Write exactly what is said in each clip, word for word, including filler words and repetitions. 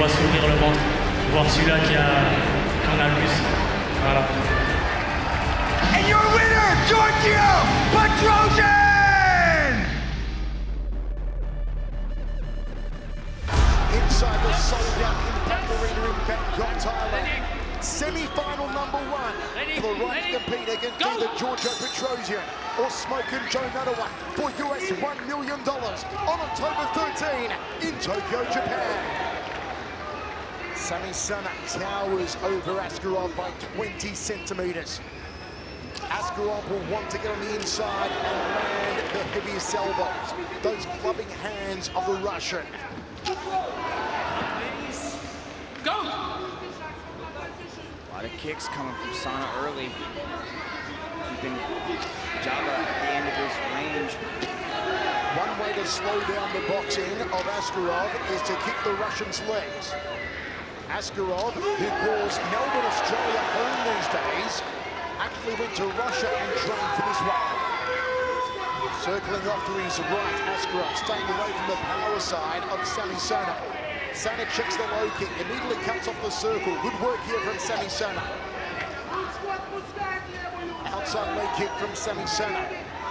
va s'ouvrir le ventre, voir celui-là qui, a, qui en a le plus. Voilà. And your winner, Giorgio Petrosyan! Inside the sold-out Impact Arena in Bangkok, Thailand. Semi-final number one for the right to compete against either Giorgio Petrosyan or Smokin' Joe Nunawa for U S one million dollars on October thirteenth in Tokyo, Japan. Samy Sana towers over Askarov by twenty centimeters. Askarov will want to get on the inside and land the heaviest elbows, those clubbing hands of the Russian. Go! A lot of kicks coming from Sana early, keeping Jabba at the end of his range. One way to slow down the boxing of Askarov is to kick the Russian's legs. Askarov, who calls Melbourne, Australia home these days, actually went to Russia and trained for this one. Circling off to his right, Askarov staying away from the power side of Samy Sana. Sana checks the low kick, immediately cuts off the circle. Good work here from Samy Sana. Outside leg kick from Samy Sana.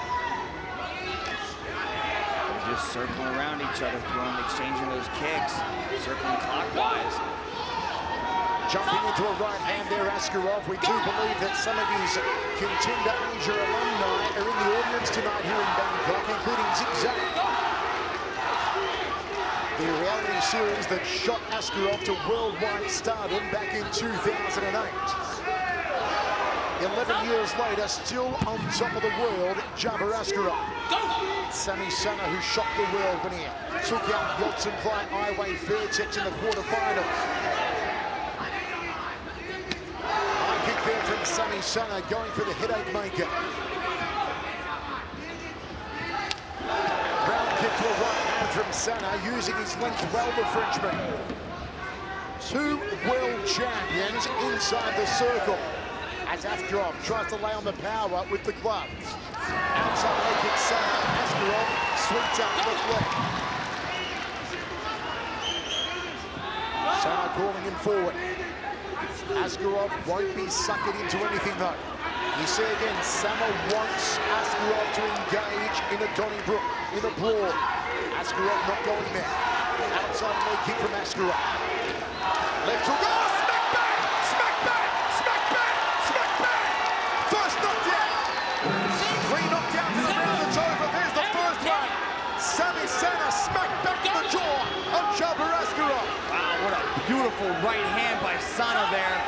They're just circling around each other, throwing, exchanging those kicks, circling clockwise. Jumping into a right hand there, Askarov. We do believe that some of his Contender Asia alumni are in the audience tonight here in Bangkok, including Zigzag. The reality series that shot Askarov to worldwide stardom back in two thousand eight. Eleven years later, still on top of the world, Jabba Askarov. Samy Sana, who shocked the world when he took out Yodson Clyde Iway Fairtex in the quarterfinals. High kick there from Samy Sana, going for the headache maker. Kick to a right hand from Sana, using his length well, the Frenchman. Two world champions inside the circle as Askarov tries to lay on the power with the gloves. Outside leg kick, Sana. Askarov sweeps out left leg. Sana calling him forward. Askarov won't be suckered into anything though. You see again, Sana wants Askarov to engage in a Donnybrook, in a brawl. Askarov not going there. Outside leg kick from Askarov. Left hook, oh, smack back! Smack back! Smack back! Smack back! First knockdown! Three knockdowns in the round that's over. There's the first one. Samy Sana smacked back to the jaw of Jabba Askarov. Wow, what a beautiful right hand by Sana there.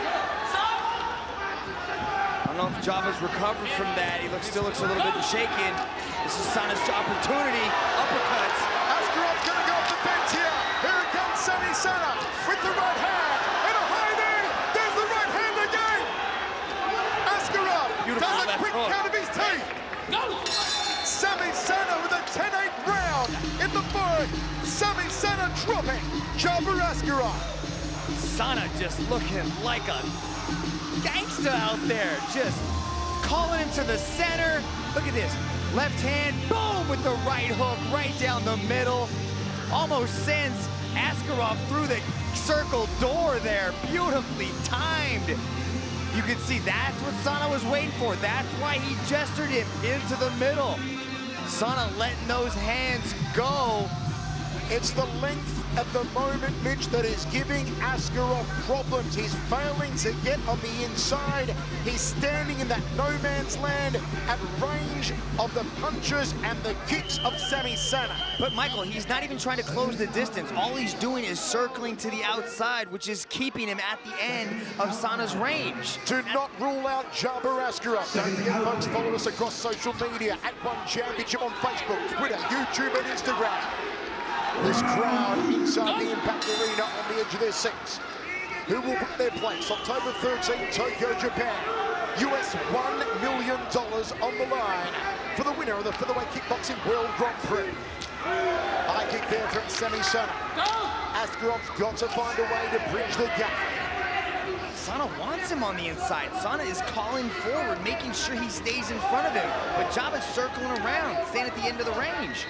I don't know if Jabba's recovered from that. He looks, still looks a little bit shaken. This is Sana's opportunity. Uppercuts. Askarov's gonna go off the fence here. Here it comes Samy Sana with the right hand. And a high knee. There's the right hand again. Askarov does a quick count of his teeth. Go! Samy Sana with a ten eight round in the third. Samy Sana dropping Jabba Askarov. Sana just looking like a gangster out there, just calling him to the center. Look at this, left hand, boom, with the right hook right down the middle. Almost sends Askarov through the circle door there, beautifully timed. You can see that's what Sana was waiting for. That's why he gestured him into the middle. Sana letting those hands go. It's the length at the moment, Mitch, that is giving Askarov problems. He's failing to get on the inside. He's standing in that no man's land at range of the punches and the kicks of Samy Sana. But Michael, he's not even trying to close the distance. All he's doing is circling to the outside, which is keeping him at the end of Sana's range. Do not rule out Jabba Askarov. Don't forget, folks, follow us across social media at One Championship on Facebook, Twitter, YouTube, and Instagram. This crowd inside the Impact Arena on the edge of their seats. Who will book their place? October thirteenth, Tokyo, Japan. U S one million dollars on the line for the winner of the Featherweight Kickboxing World Grand Prix. High kick there from Samy Sana. Askarov's got to find a way to bridge the gap. Sana wants him on the inside. Sana is calling forward, making sure he stays in front of him. But Jabba's circling around, staying at the end of the range.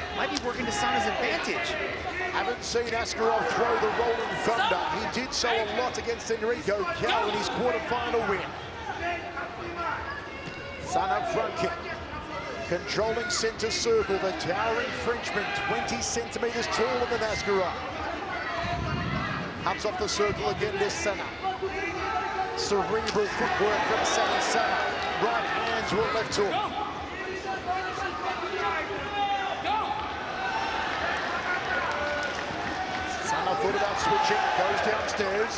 might be working to Sana's advantage. Haven't seen Askarov throw the rolling thunder. He did so a lot against Enrico Cal in his quarterfinal win. Sana front kick. Controlling center circle, the towering Frenchman, twenty centimeters taller than Askarov. Comes off the circle again, this Sana. Cerebral footwork from Samy Sana. Right hands will left hook. Sana thought about switching, goes downstairs.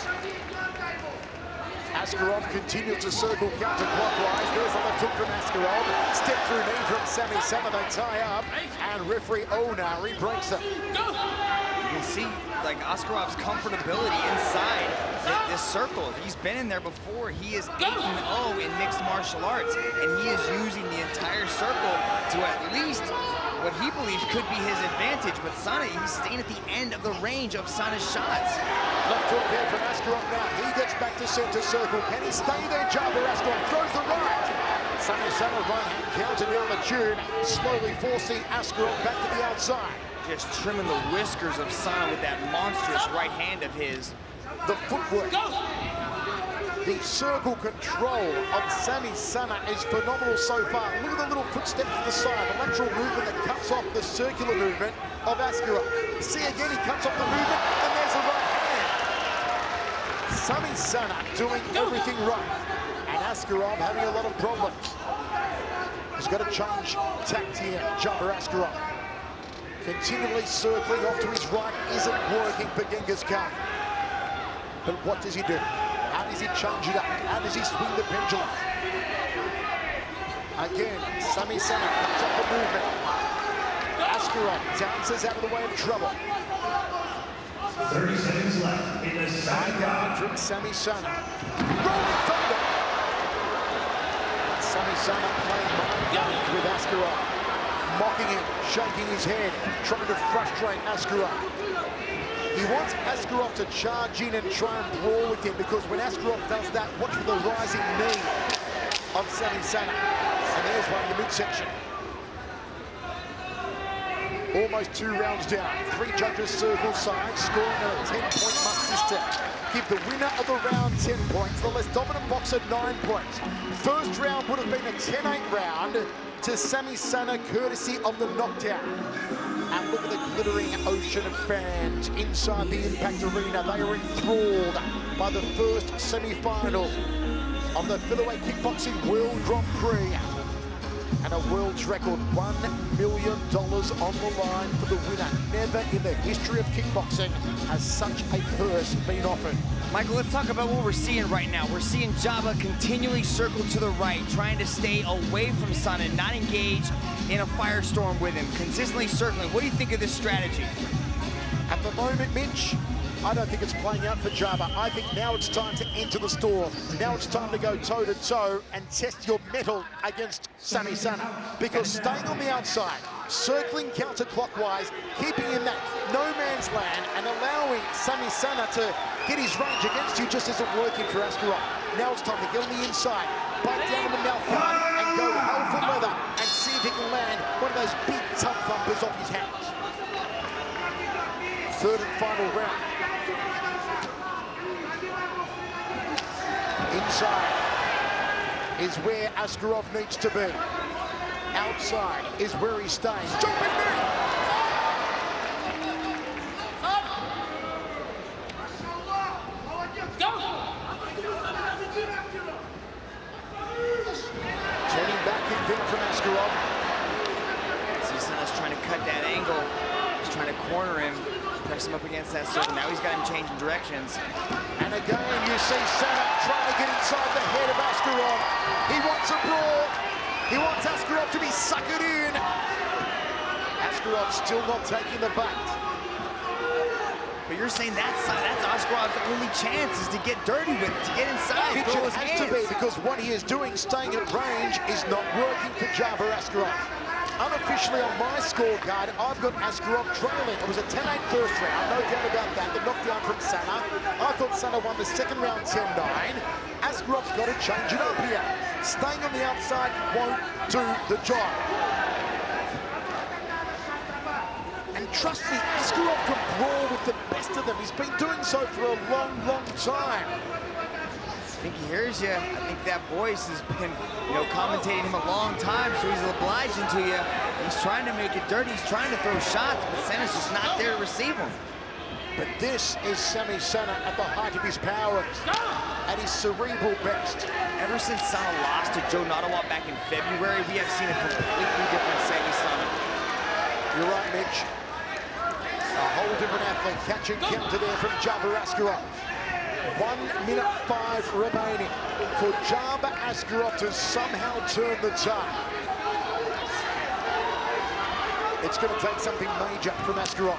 Askarov continues to circle counterclockwise. There's a left hook from Askarov. Step through knee from Samy Sana. They tie up, and referee Onari breaks them. You can see like Askarov's comfortability inside this circle. He's been in there before. He is eight and oh in mixed martial arts, and he is using the entire circle to at least what he believes could be his advantage. But Sana, he's staying at the end of the range of Sana's shots. Left hook there from Askarov now. He gets back to center circle. Can he stay there? Jabber Askarov throws the right. Samy Sana right hand counter down the tube, slowly forcing Askarov back to the outside. Just trimming the whiskers of Sana with that monstrous right hand of his. The footwork, the circle control of Samy Sana is phenomenal so far. Look at the little footstep to the side, the lateral movement that cuts off the circular movement of Askarov. See again, he cuts off the movement, and there's a right hand. Samy Sana doing everything right, and Askarov having a lot of problems. He's got to change tact here, Jabber Askarov. Continually circling off to his right isn't working for Genghis Khan. But what does he do? How does he change it up? How does he swing the pendulum? Again, Samy Sana cuts off the movement. Askarov dances out of the way of trouble. thirty seconds left in the second round. From Samy Sana. Rolling thunder! Samy Sana playing mind games with Askarov. Mocking him, shaking his head, trying to frustrate Askarov. He wants Askarov to charge in and try and brawl with him, because when Askarov does that, watch for the rising knee of Samy Sana. And there's one in the midsection. Almost two rounds down. Three judges circle side, scoring a ten-point must system. Give the winner of the round ten points, the less dominant boxer nine points. First round would have been a ten eight round to Samy Sana, courtesy of the knockdown. And look at the glittering ocean of fans inside the Impact Arena. They are enthralled by the first semi-final of the Featherweight Kickboxing World Grand Prix. And a world's record, one million dollars on the line for the winner. Never in the history of kickboxing has such a purse been offered. Michael, let's talk about what we're seeing right now. We're seeing Jabba continually circle to the right, trying to stay away from Sana, not engage in a firestorm with him, consistently circling. What do you think of this strategy? At the moment, Mitch, I don't think it's playing out for Jabba. I think now it's time to enter the storm. Now it's time to go toe-to-toe and test your mettle against Samy Sana. Because staying on the outside, circling counterclockwise, keeping in that no man's land and allowing Samy Sana to get his range against you just isn't working for Askarov. Now it's time to get on the inside, bite down on the mouth guard and go hell for leather and see if he can land one of those big tub thumpers off his hands. Third and final round. Inside is where Askarov needs to be. Outside is where he stays. Jumping knee! Turning back in there from Askarov. Sana's trying to cut that angle. He's trying to corner him, press him up against that circle. Now he's got him changing directions. And again, you see Sana trying to get inside the head of Askarov. He wants a brawl. He wants Askarov to be suckered in. Askarov still not taking the bait. But you're saying that's that's Askarov's only chance is to get dirty with it, to get inside. It throw his has hands. to be, because what he is doing, staying at range, is not working for Jabber Askarov. Unofficially on my scorecard, I've got Askarov trailing. It was a ten eight first round, no doubt about that. The knockdown from Sana. I thought Sana won the second round ten nine. Askarov's got to change it up here. Staying on the outside won't do the job. trust me, Askarov can brawl with the best of them. He's been doing so for a long, long time. I think he hears you. I think that voice has been, you know, commentating him a long time, so he's obliging to you. He's trying to make it dirty. He's trying to throw shots, but Sana's just not there to receive them. But this is Samy Sana at the height of his power, at his cerebral best. Ever since Sana lost to Joe Nottawa back in February, we have seen a completely different Samy Sana. You're right, Mitch. A whole different athlete. Catch and counter there from Giorgio Askarov. One minute five remaining for Giorgio Askarov to somehow turn the tide. It's going to take something major from Askarov.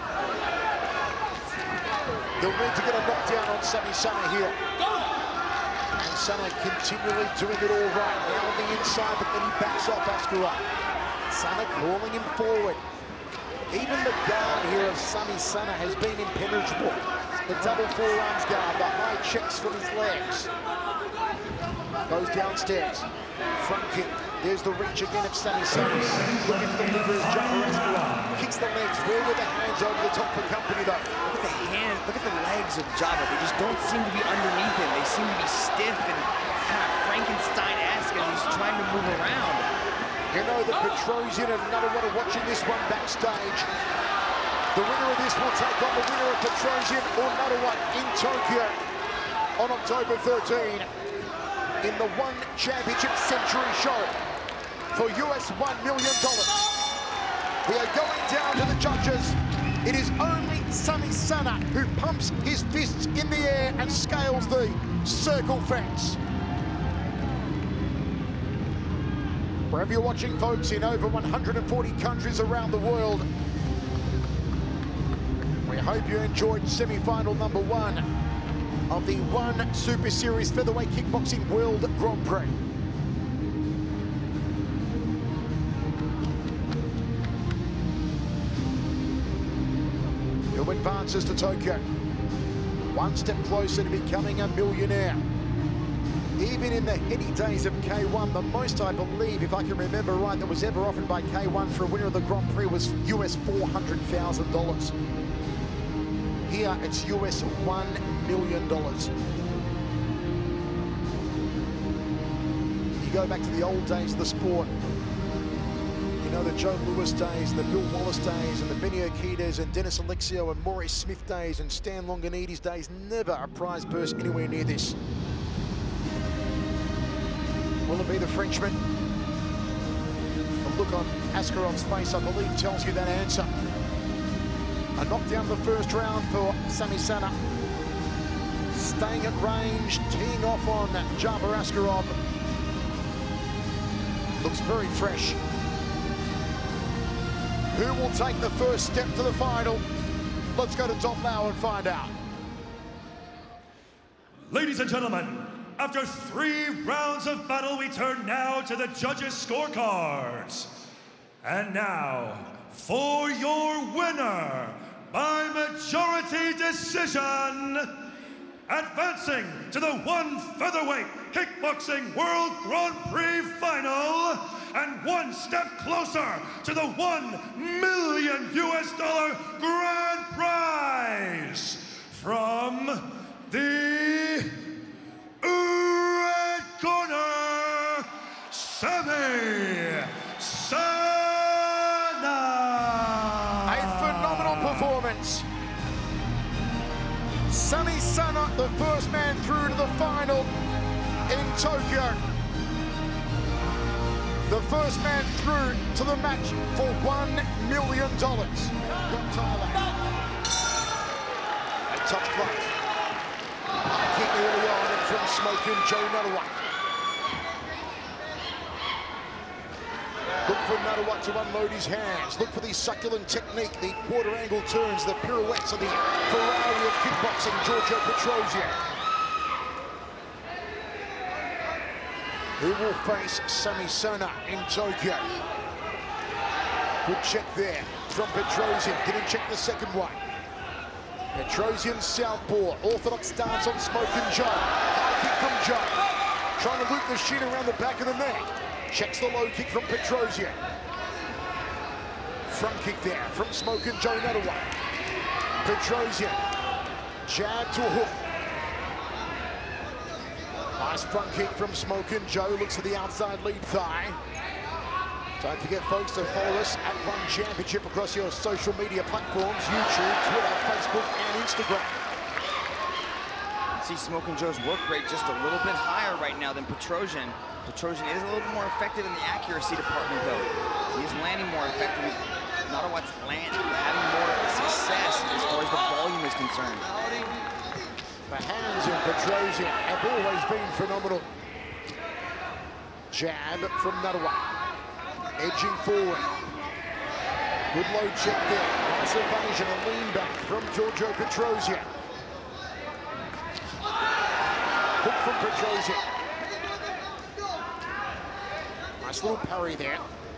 They'll need to get a knockdown on Samy Sana here. And Sana continually doing it all right. Now on the inside, but then he backs off Askarov. Sana calling him forward. Even the guard here of Samy Sana has been impenetrable. The double forearms guard, the high checks from his legs. Goes downstairs. Front kick. There's the reach again of Samy Sana. Looking for the liver is Giorgio Askarov. Kicks the legs. Where were the hands over the top for company though? Look at the hands, look at the legs of Giorgio. They just don't seem to be underneath him. They seem to be stiff and kind of Frankenstein-esque as he's trying to move around. You know that Petrosyan and Nottawa are watching this one backstage. The winner of this will take on the winner of Petrosyan or Nottawa in Tokyo on October thirteenth in the One Championship Century show for U S one million dollars. We are going down to the judges. It is only Samy Sana who pumps his fists in the air and scales the circle fence. Wherever you're watching, folks, in over one hundred forty countries around the world, we hope you enjoyed semi-final number one of the One Super Series Featherweight Kickboxing World Grand Prix. Who advances to Tokyo? One step closer to becoming a millionaire. Even in the heady days of K one, the most, I believe, if I can remember right, that was ever offered by K one for a winner of the Grand Prix was U S four hundred thousand dollars. Here, it's U S one million dollars. You go back to the old days of the sport. You know, the Joe Louis days, the Bill Wallace days, and the Benny Urquidez and Dennis Alexio and Maurice Smith days and Stan Longanides days. Never a prize purse anywhere near this. Will it be the Frenchman? The look on Askarov's face, I believe, tells you that answer. A knockdown in the first round for Samy Sana. Staying at range, teeing off on Giorgio Askarov. Looks very fresh. Who will take the first step to the final? Let's go to Top Lau and find out. Ladies and gentlemen, after three rounds of battle, we turn now to the judges' scorecards. And now, for your winner, by majority decision, advancing to the One Featherweight Kickboxing World Grand Prix Final, and one step closer to the one million U S dollar grand prize, from the red corner, Samy Sana. A phenomenal performance. Samy Sana, the first man through to the final in Tokyo. The first man through to the match for one million dollars. Thailand. A touch close. Kick early on and from smoking Joe Nottawa. Look for Nottawa to unload his hands. Look for the succulent technique, the quarter angle turns, the pirouettes of the Ferrari of kickboxing, Giorgio Petrosyan. Who will face Samy Sana in Tokyo? Good check there from Petrosyan. Didn't check the second one. Petrosyan southpaw, orthodox stance on Smokin' Joe. High kick from Joe. Trying to loop the shin around the back of the neck. Checks the low kick from Petrosyan. front kick there from Smokin' Joe Nottoway. Petrosyan, jab to a hook. Nice front kick from Smokin' Joe, looks for the outside lead thigh. Don't forget, folks, to follow us at One Championship across your social media platforms, YouTube, Twitter, Facebook, and Instagram. See Smokin' Joe's work rate just a little bit higher right now than Petrosyan. Petrosyan is a little bit more effective in the accuracy department, though. He is landing more effectively. Nottoway's land, having more success as far as the volume is concerned. The hands of Petrosyan have always been phenomenal. Jab from Nottoway. Edging forward. Good low check there. Nice evasion, a lean back from Giorgio Petrosyan. Hook from Petrosyan. Nice little parry there.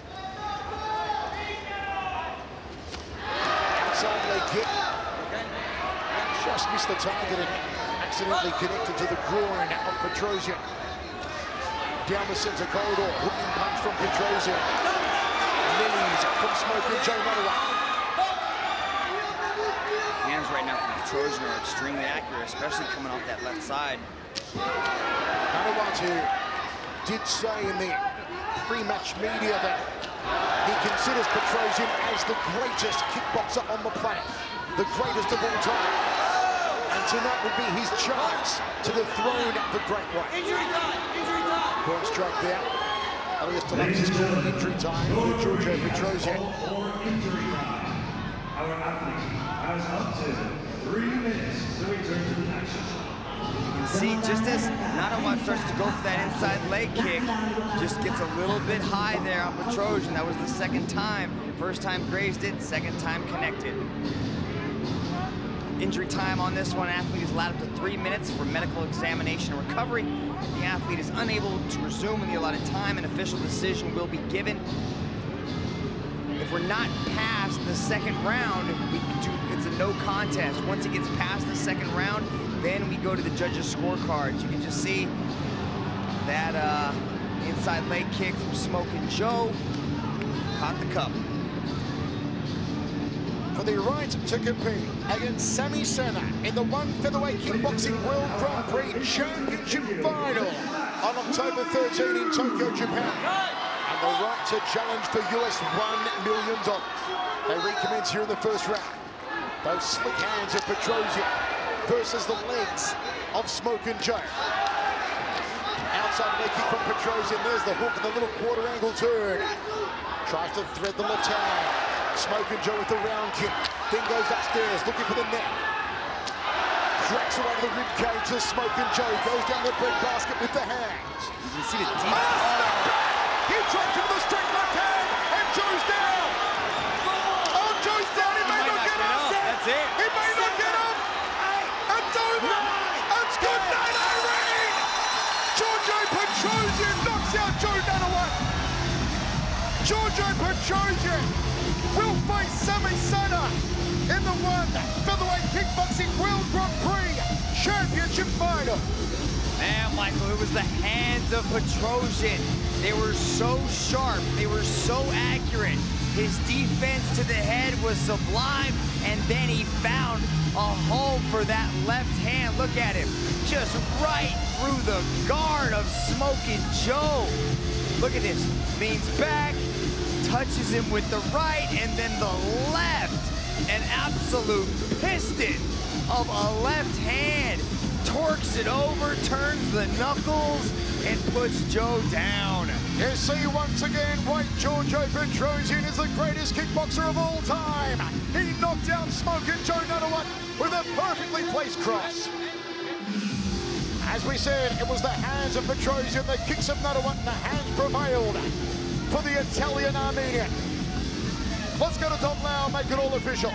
Outside leg kick. Just missed the target and accidentally connected to the groin of Petrosyan. Down the center corridor, hooking punch from Petrosyan. Knees from Smokin' Joe Nottoway. Hands right now from Petrosyan are extremely accurate, especially coming off that left side. Nottoway did say in the pre-match media that he considers Petrosyan as the greatest kickboxer on the planet, the greatest of all time. And tonight would be his chance to dethrone the great one. Injury time! Injury time! Point strike there. Elias Delapsis called injury time for Giorgio Petrosyan. Injury time. Our athlete has up to three minutes to return to the action. You can see just as Nottoway starts to go for that inside leg kick, just gets a little bit high there on Petrosyan. That was the second time. First time grazed it, second time connected. Injury time on this one, athlete is allowed up to three minutes for medical examination and recovery. If the athlete is unable to resume in the allotted time, an official decision will be given. If we're not past the second round, we do, it's a no contest. Once it gets past the second round, then we go to the judges' scorecards. You can just see that uh, inside leg kick from Smokin' Joe caught the cup. For the right to compete against Samy Sana in the One Featherweight Kickboxing World Grand Prix Championship Final on October thirteenth in Tokyo, Japan. And the right to challenge for U S one million dollars. They recommence here in the first round. Those slick hands of Petrosyan versus the legs of Smokin' Joe. Outside leg kick from Petrosyan. There's the hook and the little quarter angle turn. Tries to thread the left hand. Smokin' Joe with the round kick, then goes upstairs, looking for the neck. Cracks away to the rib cage to Smokin' Joe, goes down the bread basket with the hands. You can see the deep. Oh, he drops into the straight left hand, and Joe's down. Oh, Joe's down, he, he may not, not get up. up. That's it. He may Seven, not get up. Eight, it's over. It's good night, Irene. Giorgio Petrosyan knocks out Joe Nottoway. Giorgio Petrosyan will face Samy Sana in the One Featherweight Kickboxing World Grand Prix Championship Final. Man, Michael, it was the hands of Petrosyan. They were so sharp, they were so accurate. His defense to the head was sublime, and then he found a home for that left hand. Look at him, just right through the guard of Smokin' Joe. Look at this, leans back, touches him with the right, and then the left. An absolute piston of a left hand. Torques it over, turns the knuckles, and puts Joe down. You see once again why Giorgio Petrosyan is the greatest kickboxer of all time. He knocked out Smokin' Joe Nottoway with a perfectly placed cross. As we said, it was the hands of Petrosyan, the kicks of Nottoway, and the hands prevailed for the Italian Armenian. Let's go to Tom Lau, make it all official.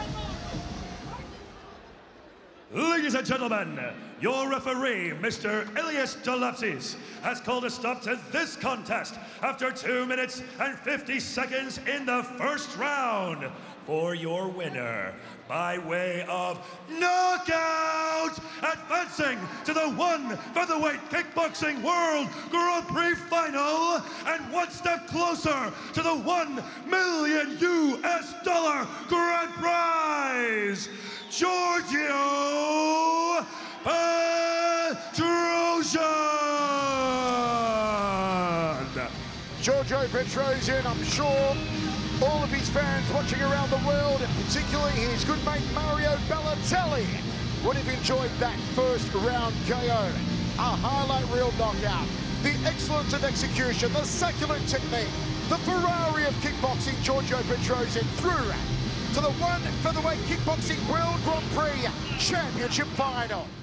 Ladies and gentlemen, your referee, Mister Elias Delapsis, has called a stop to this contest after two minutes and fifty seconds in the first round. for your winner, by way of knockout, advancing to the one Featherweight Kickboxing World Grand Prix Final, and one step closer to the one million U S dollar grand prize, Giorgio Petrosyan. Giorgio Petrosyan, I'm sure all of his fans watching around the world, and particularly his good mate Mario Balotelli, would have enjoyed that first round K O. A highlight reel knockout, the excellence of execution, the succulent technique, the Ferrari of kickboxing, Giorgio Petrosyan through to the one Featherweight Kickboxing World Grand Prix Championship Final.